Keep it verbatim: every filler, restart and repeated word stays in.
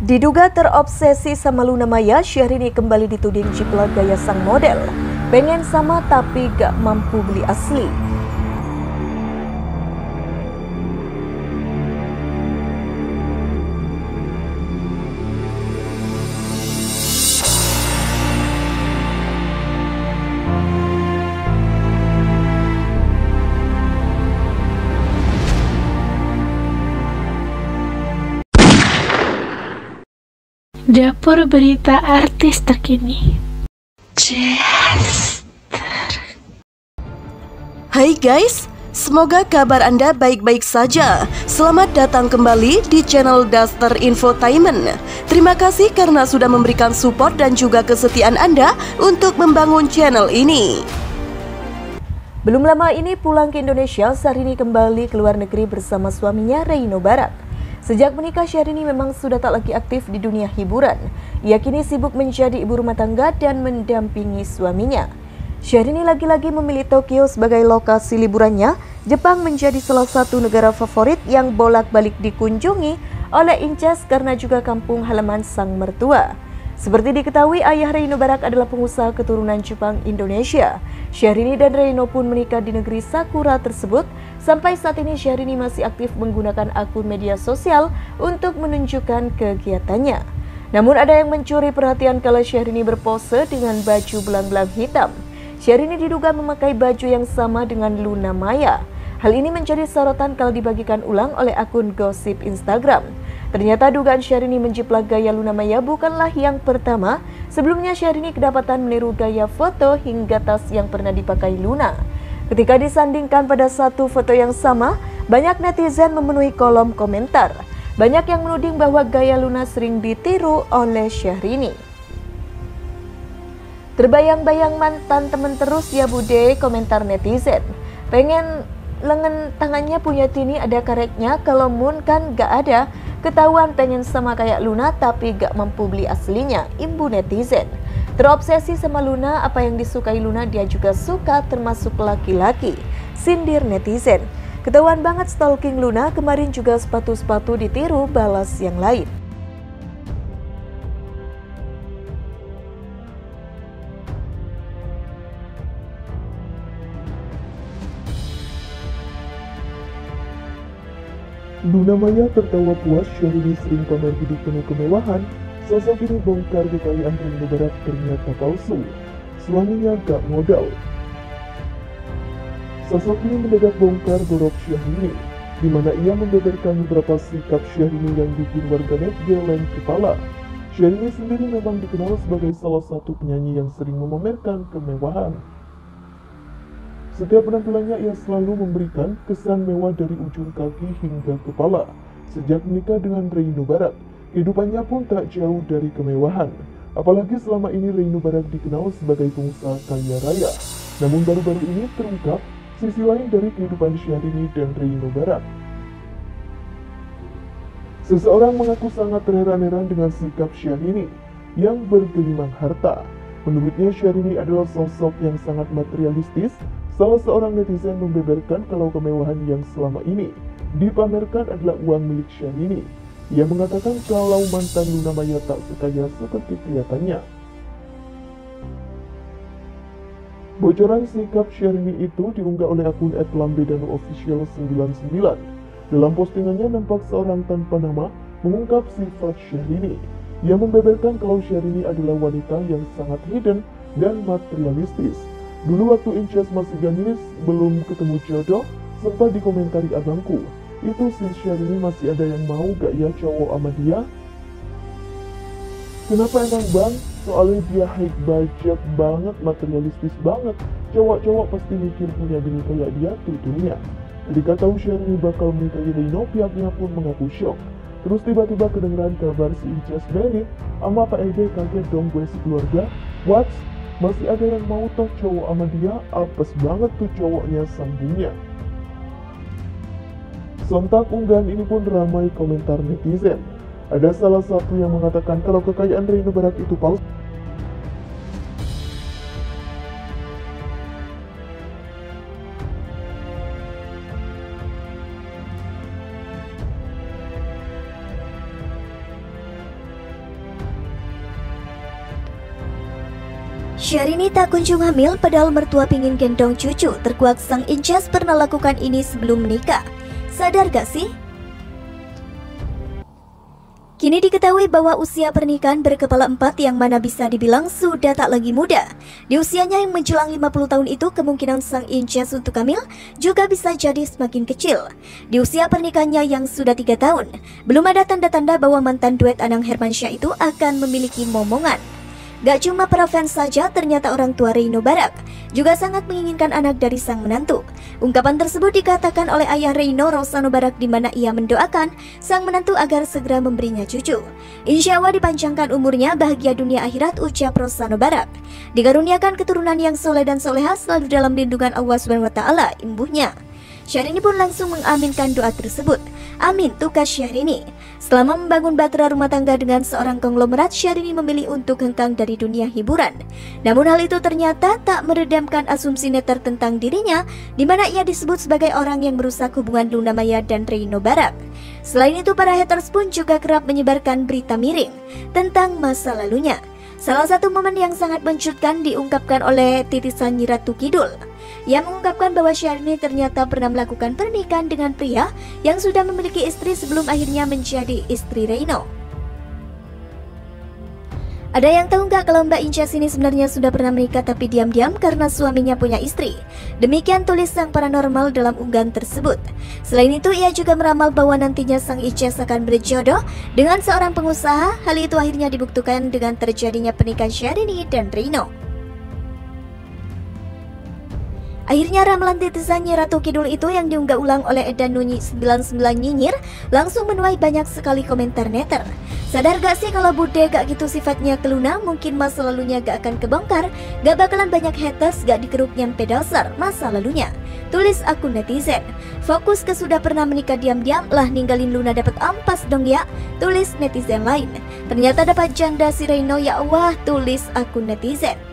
Diduga terobsesi sama Luna Maya, Syahrini kembali dituding jiplak gaya sang model. Pengen sama tapi gak mampu beli asli. Dapur berita artis terkini. Chester. Hai guys, semoga kabar Anda baik-baik saja. Selamat datang kembali di channel Duster Infotainment. Terima kasih karena sudah memberikan support dan juga kesetiaan Anda untuk membangun channel ini. Belum lama ini pulang ke Indonesia, Syahrini kembali ke luar negeri bersama suaminya Reino Barak. Sejak menikah, Syahrini memang sudah tak lagi aktif di dunia hiburan. Ia kini sibuk menjadi ibu rumah tangga dan mendampingi suaminya. Syahrini lagi-lagi memilih Tokyo sebagai lokasi liburannya. Jepang menjadi salah satu negara favorit yang bolak-balik dikunjungi oleh Inces karena juga kampung halaman sang mertua. Seperti diketahui, ayah Reino Barak adalah pengusaha keturunan Jepang Indonesia. Syahrini dan Reino pun menikah di negeri Sakura tersebut. Sampai saat ini Syahrini masih aktif menggunakan akun media sosial untuk menunjukkan kegiatannya. Namun ada yang mencuri perhatian kalau Syahrini berpose dengan baju belang-belang hitam. Syahrini diduga memakai baju yang sama dengan Luna Maya. Hal ini menjadi sorotan kalau dibagikan ulang oleh akun gosip Instagram. Ternyata dugaan Syahrini menjiplak gaya Luna Maya bukanlah yang pertama. Sebelumnya Syahrini kedapatan meniru gaya foto hingga tas yang pernah dipakai Luna. Ketika disandingkan pada satu foto yang sama, banyak netizen memenuhi kolom komentar. Banyak yang menuding bahwa gaya Luna sering ditiru oleh Syahrini. Terbayang-bayang mantan temen terus ya bude, komentar netizen. Pengen lengan tangannya punya Tini ada karetnya, kalau Moon kan gak ada. Ketahuan pengen sama kayak Luna tapi gak mampu beli aslinya, imbu netizen. Terobsesi sama Luna, apa yang disukai Luna dia juga suka, termasuk laki-laki, sindir netizen. Ketahuan banget stalking Luna, kemarin juga sepatu-sepatu ditiru, balas yang lain. Luna Maya tertawa puas Syahrini sering pamer hidup penuh kemewahan. Sosok ini bongkar kekayaan Reino Barak ternyata palsu. Suaminya gak modal. Sosok ini mendadak bongkar borok Syahrini, di mana ia membeberkan beberapa sikap Syahrini yang bikin warganet geleng kepala. Syahrini sendiri memang dikenal sebagai salah satu penyanyi yang sering memamerkan kemewahan. Setiap penampilannya ia selalu memberikan kesan mewah dari ujung kaki hingga kepala. Sejak menikah dengan Reino Barak, kehidupannya pun tak jauh dari kemewahan. Apalagi selama ini Reino Barak dikenal sebagai pengusaha kaya raya. Namun baru-baru ini terungkap sisi lain dari kehidupan Syahrini dan Reino Barak. Seseorang mengaku sangat terheran-heran dengan sikap Syahrini yang bergelimang harta. Menurutnya Syahrini adalah sosok yang sangat materialistis. Salah seorang netizen membeberkan kalau kemewahan yang selama ini dipamerkan adalah uang milik Syahrini. Ia mengatakan kalau mantan Luna Maya tak sekaya seperti kelihatannya. Bocoran sikap Syahrini itu diunggah oleh akun et lambedano official sembilan puluh sembilan. Dalam postingannya nampak seorang tanpa nama mengungkap sifat Syahrini. Ia membeberkan kalau Syahrini adalah wanita yang sangat hidden dan materialistis. Dulu waktu Inces masih ganis, belum ketemu jodoh, sempat dikomentari abangku. Itu si Syahrini masih ada yang mau gak ya cowok sama dia? Kenapa emang bang? Soalnya dia high budget banget, materialistis banget. Cowok-cowok pasti mikir punya bini kayak dia tuh dunia. Ketika tahu Syahrini bakal menikahi Reino, pihaknya pun mengaku shock. Terus tiba-tiba kedengeran kabar si Inces married sama Pak Ede, kaget dong gue sekeluarga. What? Masih ada yang mau toh cowok sama dia? Apes banget tuh cowoknya sambungnya. Sontak unggahan ini pun ramai komentar netizen. Ada salah satu yang mengatakan kalau kekayaan Reino Barak itu palsu. Syahrini tak kunjung hamil padahal mertua pingin gendong cucu. Terkuak sang incest pernah lakukan ini sebelum menikah. Sadar gak sih? Kini diketahui bahwa usia pernikahan berkepala empat yang mana bisa dibilang sudah tak lagi muda. Di usianya yang menjelang lima puluh tahun itu, kemungkinan sang incest untuk hamil juga bisa jadi semakin kecil. Di usia pernikahannya yang sudah tiga tahun, belum ada tanda-tanda bahwa mantan duet Anang Hermansyah itu akan memiliki momongan. Gak cuma para fans saja, ternyata orang tua Reino Barak juga sangat menginginkan anak dari sang menantu. Ungkapan tersebut dikatakan oleh ayah Reino, Rosano Barak, di mana ia mendoakan sang menantu agar segera memberinya cucu. Insya Allah dipanjangkan umurnya, bahagia dunia akhirat, ucap Rosano Barak. Dikaruniakan keturunan yang soleh dan soleha, selalu dalam lindungan Allah subhanahu wa taala, imbuhnya. Syahrini pun langsung mengaminkan doa tersebut. Amin, tukas Syahrini. Selama membangun bahtera rumah tangga dengan seorang konglomerat, Syahrini memilih untuk hengkang dari dunia hiburan. Namun hal itu ternyata tak meredamkan asumsi netter tentang dirinya, di mana ia disebut sebagai orang yang merusak hubungan Luna Maya dan Reino Barak. Selain itu, para haters pun juga kerap menyebarkan berita miring tentang masa lalunya. Salah satu momen yang sangat mencuitkan diungkapkan oleh titisan Nyi Ratu Kidul, yang mengungkapkan bahwa Syahrini ternyata pernah melakukan pernikahan dengan pria yang sudah memiliki istri sebelum akhirnya menjadi istri Reino. Ada yang tahu nggak kalau Mbak Incest ini sebenarnya sudah pernah menikah tapi diam-diam karena suaminya punya istri? Demikian tulis sang paranormal dalam unggahan tersebut. Selain itu, ia juga meramal bahwa nantinya sang Incest akan berjodoh dengan seorang pengusaha. Hal itu akhirnya dibuktikan dengan terjadinya pernikahan Syahrini dan Reino. Akhirnya ramalan titisan Nyi Ratu Kidul itu yang diunggah ulang oleh Edan Nunyi sembilan puluh sembilan Nyinyir langsung menuai banyak sekali komentar netter. Sadar gak sih kalau Bude gak gitu sifatnya ke Luna, mungkin masa lalunya gak akan kebongkar, gak bakalan banyak haters, gak dikeruk nyampe dasar masa lalunya. Tulis akun netizen. Fokus ke sudah pernah menikah diam-diam, lah ninggalin Luna dapat ampas dong ya, tulis netizen lain. Ternyata dapat janda si Reino, ya Allah, tulis akun netizen.